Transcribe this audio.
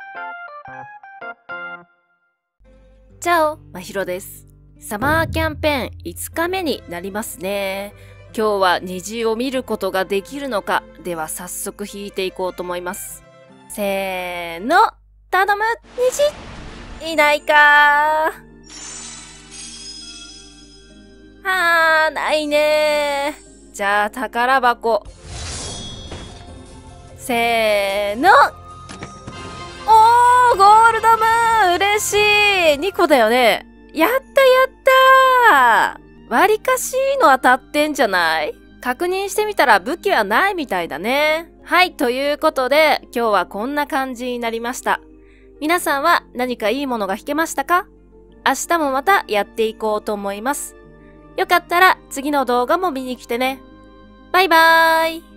チャオ、まひろです。サマーキャンペーン5日目になりますね。今日は虹を見ることができるのか。では早速引いていこうと思います。せーの、頼む、虹いないかー。ないねー。じゃあ宝箱。せーの、おー、ゴールドムーン嬉しい !2 個だよね。やったやったー、割かしいの当たってんじゃない？確認してみたら武器はないみたいだね。はい、ということで今日はこんな感じになりました。皆さんは何かいいものが引けましたか？明日もまたやっていこうと思います。よかったら次の動画も見に来てね。バイバーイ。